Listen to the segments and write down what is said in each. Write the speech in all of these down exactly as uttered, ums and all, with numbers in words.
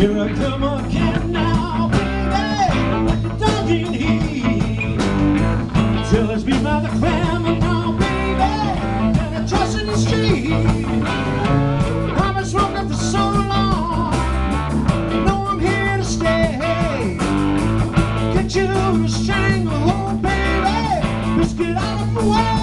Here I come again now, baby, like a dog in heat. Till it's beat by the clamor now, baby, and I toss in the street. I've been smoking for so long, you know I'm here to stay. Get you to stranglehold, baby, let's get out of the way.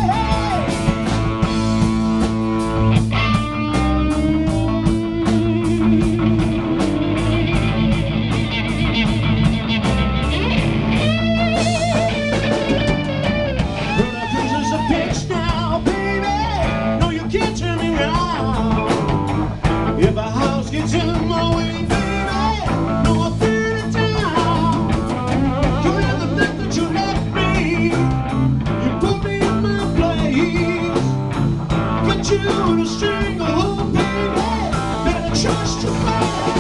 If a house gets in my way, baby, no, I'll burn it down. Don't ever think that you left me. You put me in my place. Get you to stranglehold, baby, better trust your mind.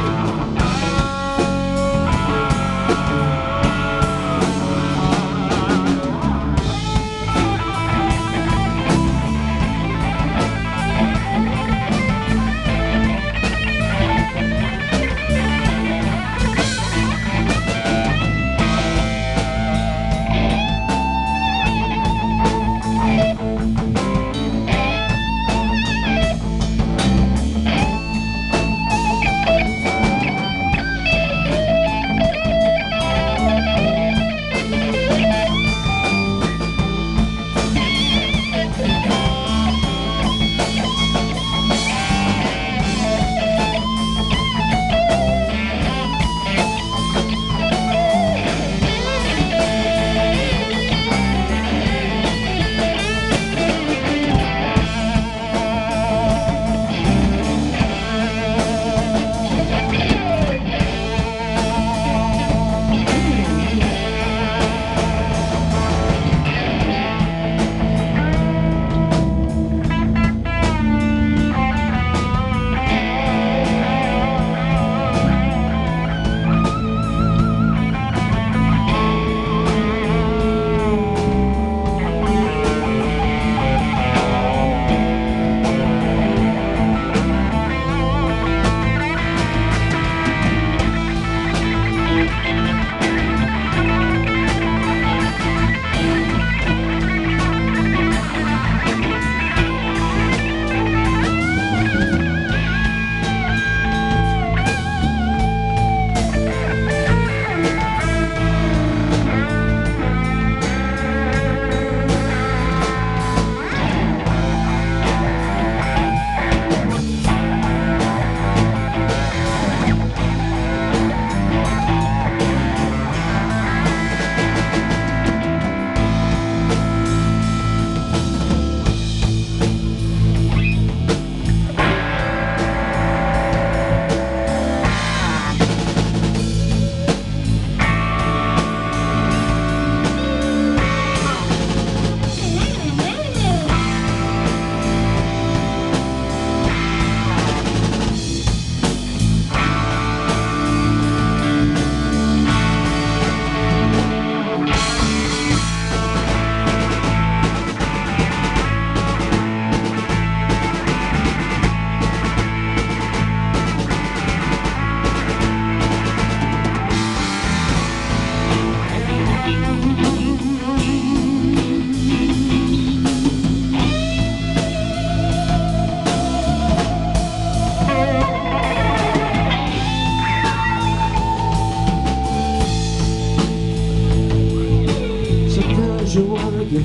You wanna get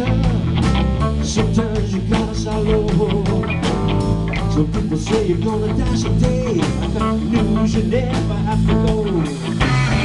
higher, sometimes you gotta start low. Some people say you're gonna die someday. I got news, you never have to go.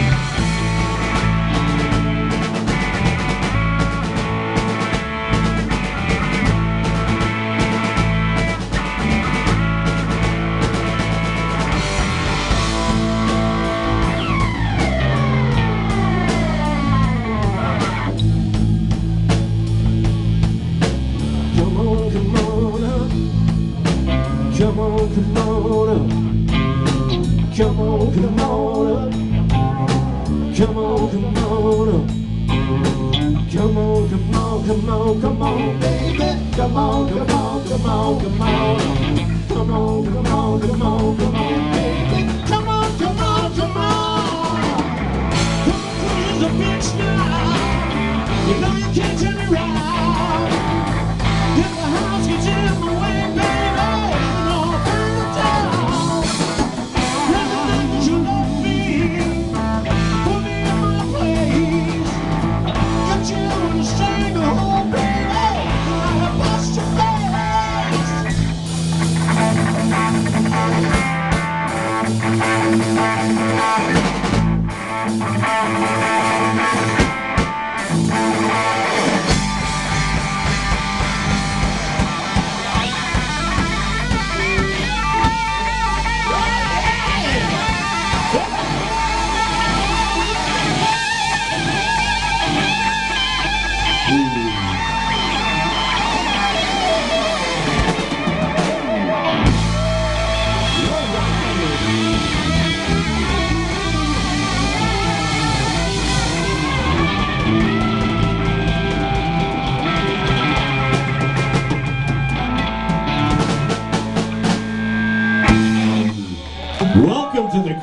Come on, come on up. Come on, come on up. Come on, come on up. Come on, come on, come on, come on, baby. Come on, come on, come on, come on. Come on, come on, come on, come on, baby. Come on, come on.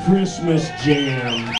Christmas Jam.